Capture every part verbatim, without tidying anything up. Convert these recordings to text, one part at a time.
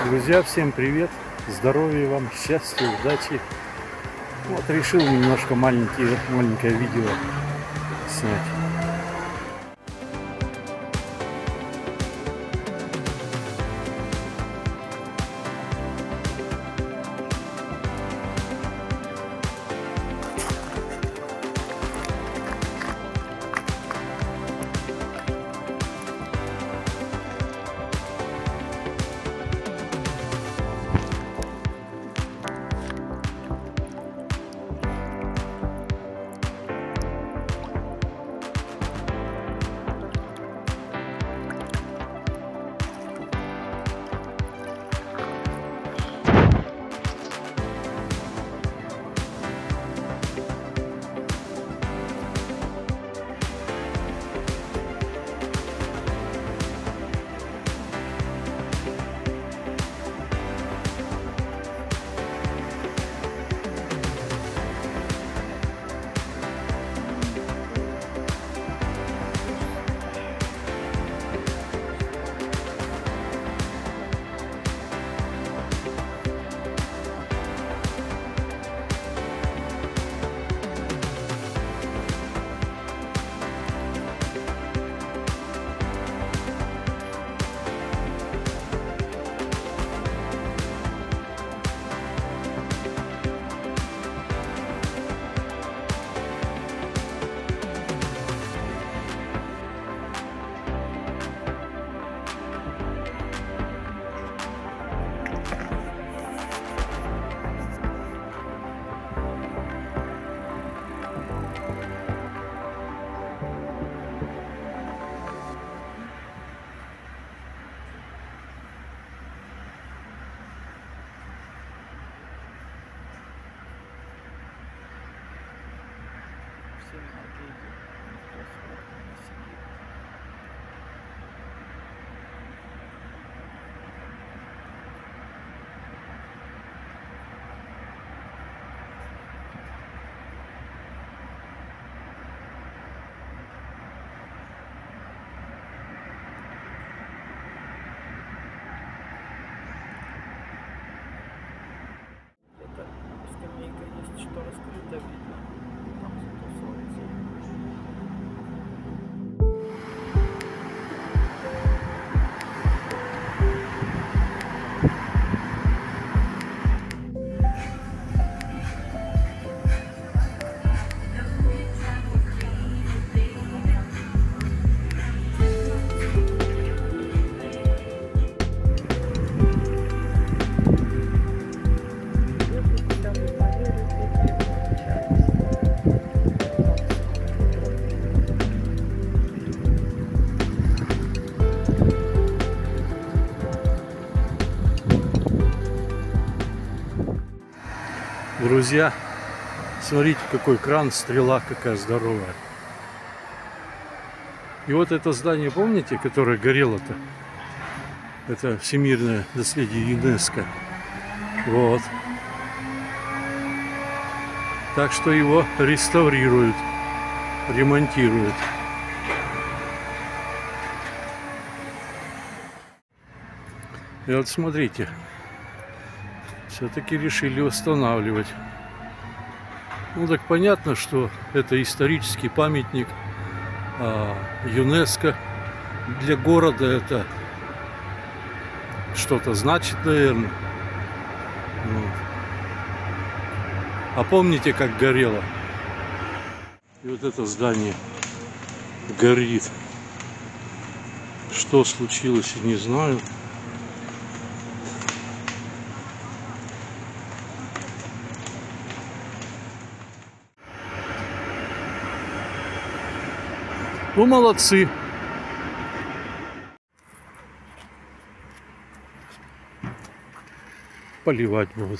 Друзья, всем привет! Здоровья вам, счастья, удачи! Вот решил немножко маленькие, маленькое видео снять. Скамейка есть, что раскрыто видно. Там затусовывается. Друзья, смотрите, какой кран, стрела какая здоровая. И вот это здание, помните, которое горело-то? Это всемирное наследие ЮНЕСКО. Вот. Так что его реставрируют, ремонтируют. И вот смотрите. Все-таки решили восстанавливать. Ну так понятно, что это исторический памятник а, ЮНЕСКО. Для города это что-то значит, наверное. Вот. А помните, как горело? И вот это здание горит. Что случилось, я не знаю. Ну, молодцы. Поливать будут.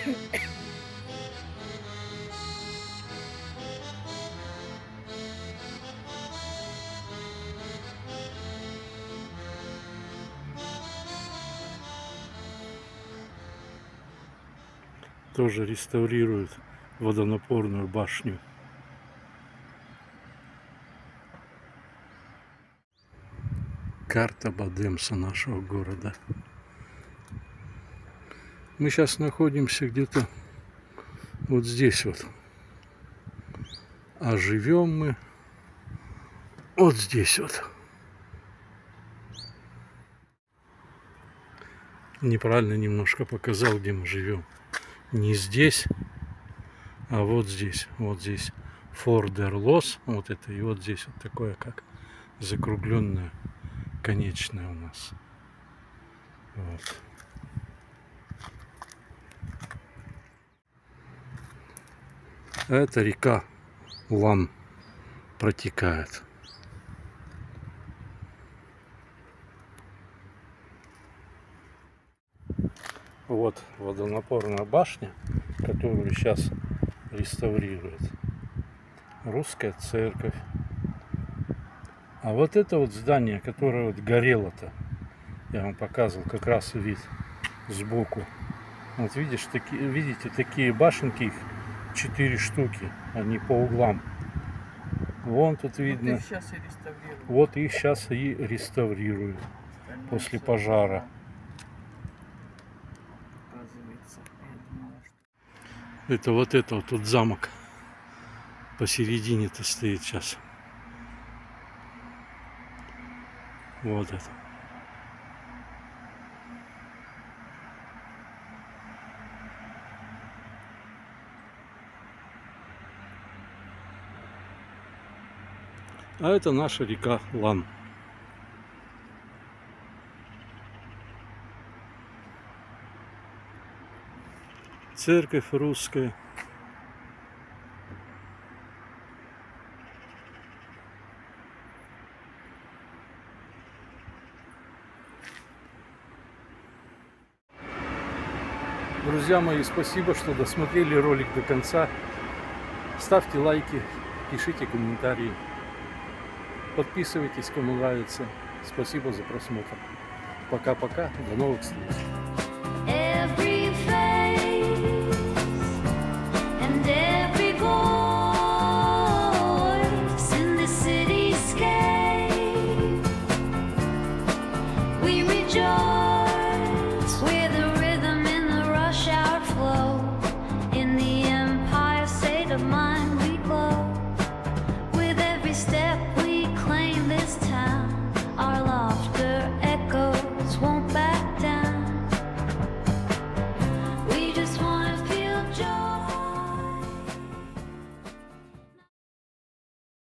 Тоже реставрируют водонапорную башню. Карта Бадемса, нашего города. Мы сейчас находимся где-то вот здесь вот. А живем мы вот здесь вот. Неправильно немножко показал, где мы живем. Не здесь, а вот здесь. Вот здесь Фор-дер-Лос. Вот это. И вот здесь вот такое, как закругленное, конечное у нас. Вот. А это река Лан протекает. Вот водонапорная башня, которую сейчас реставрируют. Русская церковь. А вот это вот здание, которое вот горело-то, я вам показывал как раз вид сбоку. Вот видишь, такие, видите, такие башенки, их четыре штуки, они по углам. Вон тут видно. Вот их сейчас и реставрируют. Вот их сейчас и реставрируют после пожара. Это вот это вот тут замок посередине-то стоит сейчас. Вот это. А это наша река Лан. Церковь русская. Друзья мои, спасибо, что досмотрели ролик до конца. Ставьте лайки, пишите комментарии. Подписывайтесь, кому нравится. Спасибо за просмотр. Пока-пока. До новых встреч. Of my